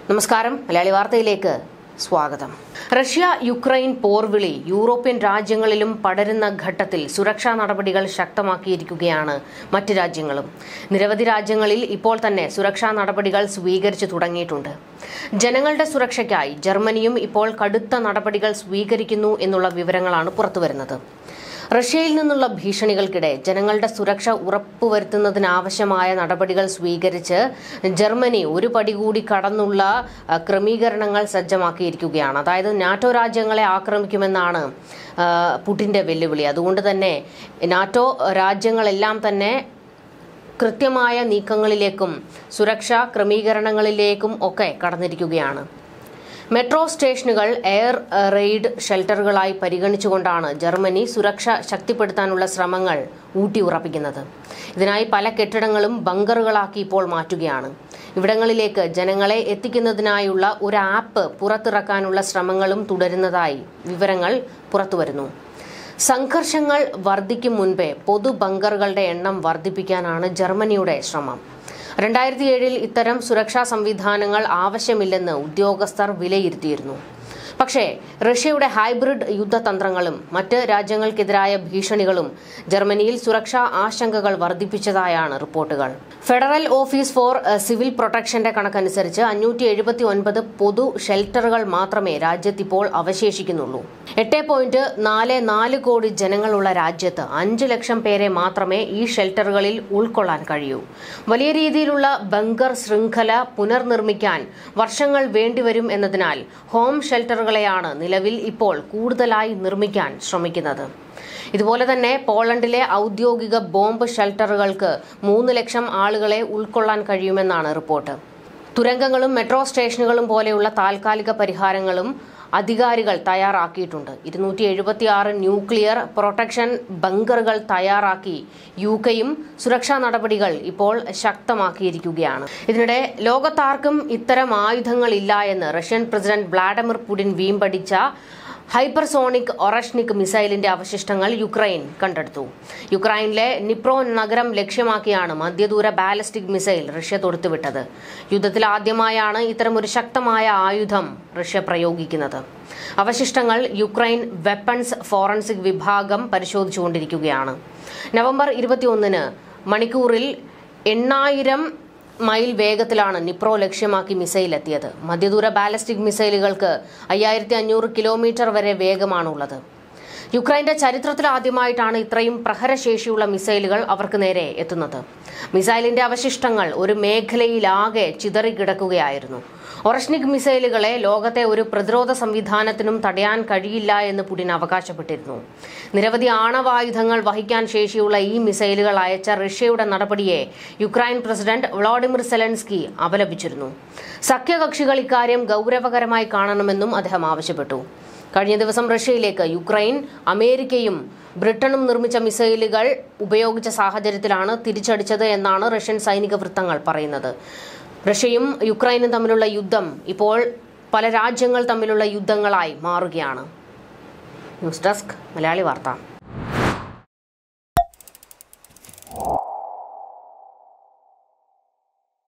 നമസ്കാരം. മലയാളി വാർത്തയിലേക്ക് സ്വാഗതം. റഷ്യ യുക്രൈൻ പോർവിളി യൂറോപ്യൻ രാജ്യങ്ങളിലും പടരുന്ന ഘട്ടത്തിൽ സുരക്ഷാ നടപടികൾ ശക്തമാക്കിയിരിക്കുകയാണ് മറ്റ് രാജ്യങ്ങളും. നിരവധി രാജ്യങ്ങളിൽ ഇപ്പോൾ തന്നെ സുരക്ഷാ നടപടികൾ സ്വീകരിച്ചു തുടങ്ങിയിട്ടുണ്ട്. ജനങ്ങളുടെ സുരക്ഷയ്ക്കായി ജർമ്മനിയും ഇപ്പോൾ കടുത്ത നടപടികൾ സ്വീകരിക്കുന്നു എന്നുള്ള വിവരങ്ങളാണ് പുറത്തുവരുന്നത്. റഷ്യയിൽ നിന്നുള്ള ഭീഷണികൾക്കിടെ ജനങ്ങളുടെ സുരക്ഷ ഉറപ്പുവരുത്തുന്നതിനാവശ്യമായ നടപടികൾ സ്വീകരിച്ച് ജർമ്മനി ഒരു പടി കൂടി കടന്നുള്ള ക്രമീകരണങ്ങൾ സജ്ജമാക്കിയിരിക്കുകയാണ്. അതായത് നാറ്റോ രാജ്യങ്ങളെ ആക്രമിക്കുമെന്നാണ് പുടിന്റെ വെല്ലുവിളി. അതുകൊണ്ട് തന്നെ നാറ്റോ രാജ്യങ്ങളെല്ലാം തന്നെ കൃത്യമായ നീക്കങ്ങളിലേക്കും സുരക്ഷാ ക്രമീകരണങ്ങളിലേക്കും ഒക്കെ കടന്നിരിക്കുകയാണ്. മെട്രോ സ്റ്റേഷനുകൾ എയർ റെയ്ഡ് ഷെൽട്ടറുകളായി പരിഗണിച്ചുകൊണ്ടാണ് ജർമ്മനി സുരക്ഷ ശക്തിപ്പെടുത്താനുള്ള ശ്രമങ്ങൾ ഊട്ടിയുറപ്പിക്കുന്നത്. ഇതിനായി പല കെട്ടിടങ്ങളും ബങ്കറുകളാക്കി ഇപ്പോൾ മാറ്റുകയാണ്. ഇവിടങ്ങളിലേക്ക് ജനങ്ങളെ എത്തിക്കുന്നതിനായുള്ള ഒരു ആപ്പ് പുറത്തിറക്കാനുള്ള ശ്രമങ്ങളും തുടരുന്നതായി വിവരങ്ങൾ പുറത്തുവരുന്നു. സംഘർഷങ്ങൾ വർദ്ധിക്കും മുൻപേ പൊതു ബങ്കറുകളുടെ എണ്ണം വർദ്ധിപ്പിക്കാനാണ് ജർമ്മനിയുടെ ശ്രമം. 2007 ഇത്തരം സുരക്ഷാ സംവിധാനങ്ങൾ ആവശ്യമില്ലെന്ന് ഉദ്യോഗസ്ഥർ വിലയിരുത്തിയിരുന്നു. പക്ഷേ റഷ്യയുടെ ഹൈബ്രിഡ് യുദ്ധതന്ത്രങ്ങളും മറ്റ് രാജ്യങ്ങൾക്കെതിരായ ഭീഷണികളും ജർമ്മനിയിൽ സുരക്ഷാ ആശങ്കകൾ വർദ്ധിപ്പിച്ചതായാണ് റിപ്പോർട്ടുകൾ. ഫെഡറൽ ഓഫീസ് ഫോർ സിവിൽ പ്രൊട്ടക്ഷന്റെ കണക്കനുസരിച്ച് 579 പൊതു ഷെൽട്ടറുകൾ മാത്രമേ രാജ്യത്തിപ്പോൾ അവശേഷിക്കുന്നുള്ളൂ. 8.44 കോടി ജനങ്ങളുള്ള രാജ്യത്ത് 5 ലക്ഷം പേരെ മാത്രമേ ഈ ഷെൽട്ടറുകളിൽ ഉൾക്കൊള്ളാൻ കഴിയൂ. വലിയ രീതിയിലുള്ള ബങ്കർ ശൃംഖല പുനർനിർമ്മിക്കാൻ വർഷങ്ങൾ വേണ്ടിവരും എന്നതിനാൽ ഹോം ഷെൽട്ടറുകളെയാണ് നിലവിൽ ഇപ്പോൾ കൂടുതലായി നിർമ്മിക്കാൻ ശ്രമിക്കുന്നത്. ഇതുപോലെ തന്നെ പോളണ്ടിലെ ഔദ്യോഗിക ബോംബ് ഷെൽട്ടറുകൾക്ക് 3 ലക്ഷം ആളുകളെ ഉൾക്കൊള്ളാൻ കഴിയുമെന്നാണ് റിപ്പോർട്ട്. തുരങ്കങ്ങളും മെട്രോ സ്റ്റേഷനുകളും പോലെയുള്ള താൽക്കാലിക പരിഹാരങ്ങളും അധികാരികൾ തയ്യാറാക്കിയിട്ടുണ്ട്. 276 ന്യൂക്ലിയർ പ്രൊട്ടക്ഷൻ ബങ്കറുകൾ തയ്യാറാക്കി യുകെയും സുരക്ഷാ നടപടികൾ ഇപ്പോൾ ശക്തമാക്കിയിരിക്കുകയാണ്. ഇതിനിടെ ലോകത്താർക്കും ഇത്തരം ആയുധങ്ങളില്ല എന്ന് റഷ്യൻ പ്രസിഡന്റ് വ്ളാഡിമിർ പുടിൻ വീമ്പടിച്ച ഹൈപ്പർസോണിക് ഒറഷ്നിക് മിസൈലിന്റെ അവശിഷ്ടങ്ങൾ യുക്രൈൻ കണ്ടെടുത്തു. യുക്രൈനിലെ നിപ്രോ നഗരം ലക്ഷ്യമാക്കിയാണ് മധ്യദൂര ബാലിസ്റ്റിക് മിസൈൽ റഷ്യ തൊടുത്തുവിട്ടത്. യുദ്ധത്തിൽ ആദ്യമായാണ് ഇത്തരമൊരു ശക്തമായ ആയുധം റഷ്യ പ്രയോഗിക്കുന്നത്. അവശിഷ്ടങ്ങൾ യുക്രൈൻ വെപ്പൺസ് ഫോറൻസിക് വിഭാഗം പരിശോധിച്ചുകൊണ്ടിരിക്കുകയാണ്. നവംബർ 21 മണിക്കൂറിൽ 8000 മൈൽ വേഗത്തിലാണ് നിപ്രോ ലക്ഷ്യമാക്കി മിസൈൽ എത്തിയത്. മധ്യദൂര ബാലിസ്റ്റിക് മിസൈലുകൾക്ക് 5500 കിലോമീറ്റർ വരെ വേഗമാണുള്ളത്. യുക്രൈന്റെ ചരിത്രത്തിൽ ആദ്യമായിട്ടാണ് ഇത്രയും പ്രഹരശേഷിയുള്ള മിസൈലുകൾ അവർക്ക് നേരെ എത്തുന്നത്. മിസൈലിന്റെ അവശിഷ്ടങ്ങൾ ഒരു മേഖലയിലാകെ ചിതറിക്കിടക്കുകയായിരുന്നു. ഒറഷ്നിക് മിസൈലുകളെ ലോകത്തെ ഒരു പ്രതിരോധ സംവിധാനത്തിനും തടയാൻ കഴിയില്ല എന്ന് പുടിൻ അവകാശപ്പെട്ടിരുന്നു. നിരവധി ആണവായുധങ്ങൾ വഹിക്കാൻ ശേഷിയുള്ള ഈ മിസൈലുകൾ അയച്ച റഷ്യയുടെ നടപടിയെ യുക്രൈൻ പ്രസിഡന്റ് വ്ളാഡിമിർ സെലൻസ്കി അപലപിച്ചിരുന്നു. സഖ്യകക്ഷികൾ ഇക്കാര്യം ഗൌരവകരമായി കാണണമെന്നും അദ്ദേഹം ആവശ്യപ്പെട്ടു. കഴിഞ്ഞ ദിവസം റഷ്യയിലേക്ക് യുക്രൈൻ, അമേരിക്കയും ബ്രിട്ടനും നിർമ്മിച്ച മിസൈലുകൾ ഉപയോഗിച്ച സാഹചര്യത്തിലാണ് തിരിച്ചടിച്ചത് എന്നാണ് റഷ്യൻ സൈനിക വൃത്തങ്ങൾ പറയുന്നത്. റഷ്യയും യുക്രൈനും തമ്മിലുള്ള യുദ്ധം ഇപ്പോൾ പല രാജ്യങ്ങൾ തമ്മിലുള്ള യുദ്ധങ്ങളായി മാറുകയാണ്. ന്യൂസ് ഡെസ്ക് മലയാളി വാർത്ത.